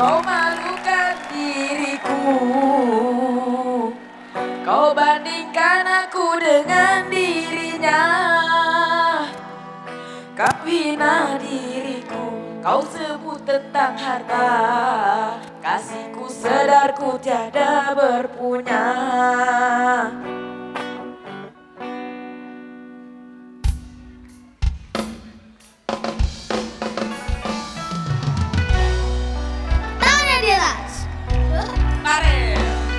Kau malukan diriku, kau bandingkan aku dengan dirinya. Kau hina diriku, kau sebut tentang harta. Kasihku sadarku tiada berpunya. Tangannya di atas. Tarik.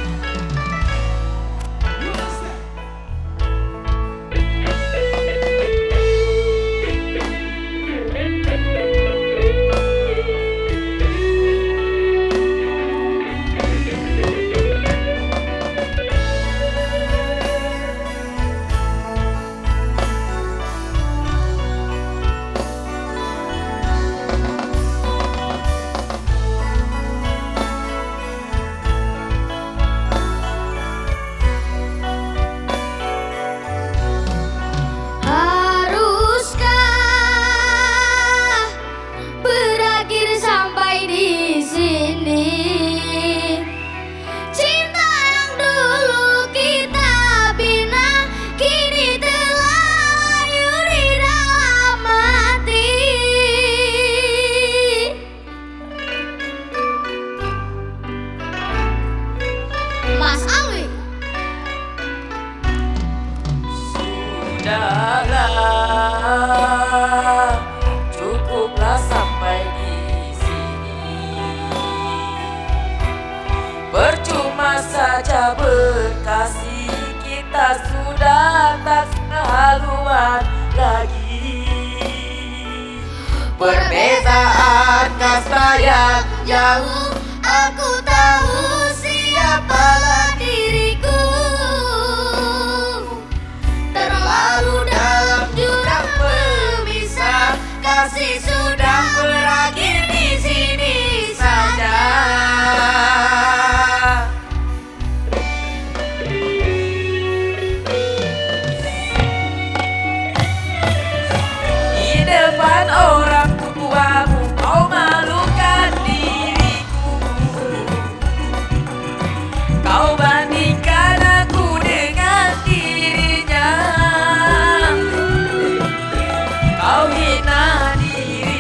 Haruskah berakhir sampai di sini? Cinta yang dulu kita bina kini telah layur di dalam hati. Mas Alwi. Sudahlah, cukuplah sampai di sini. Percuma saja berkasih, kita sudah tak sehaluan lagi. Perbezaan kasta yang jauh, Aku tahu siapalah diriku. Terlalu dalam jurang pemisah, kasih sudah berakhir di sini saja. di depan orang tuamu kau malukan diriku. Kau bandingkan aku dengan dirinya. Kau hina diriku,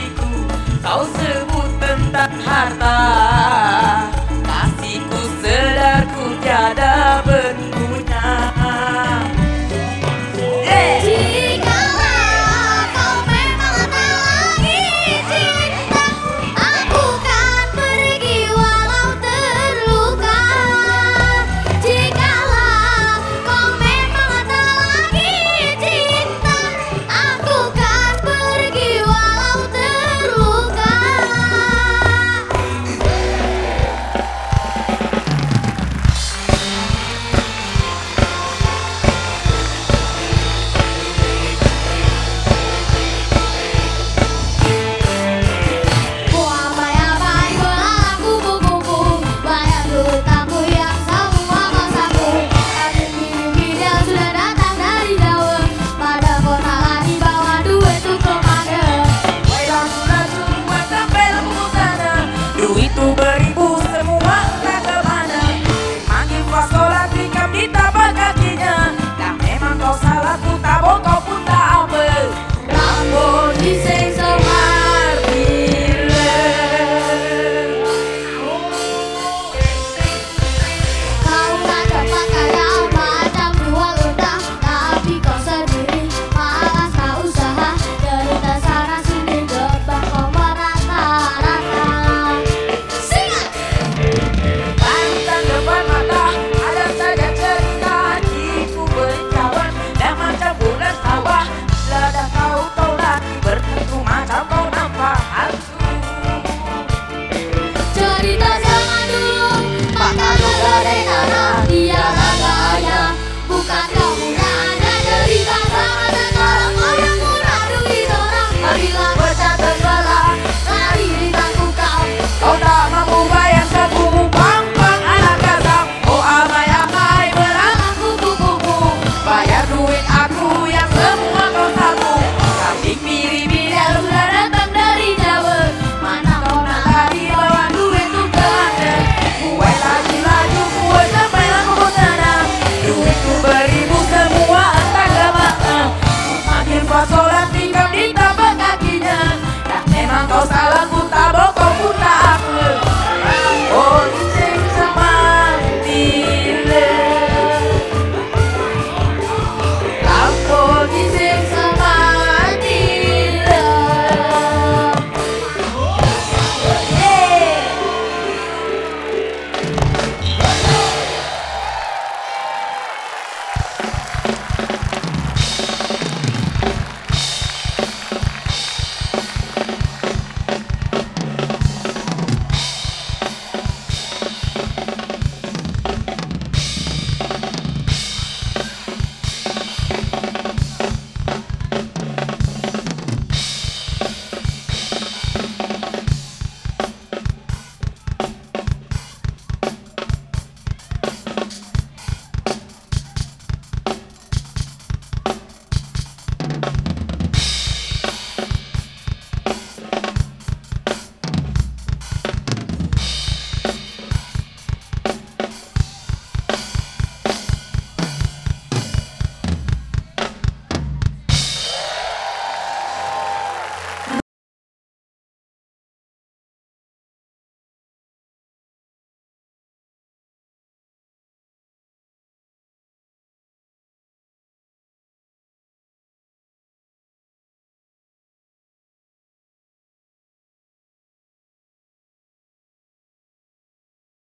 sholat tinggal di tapak kakinya. Ya memang kau salah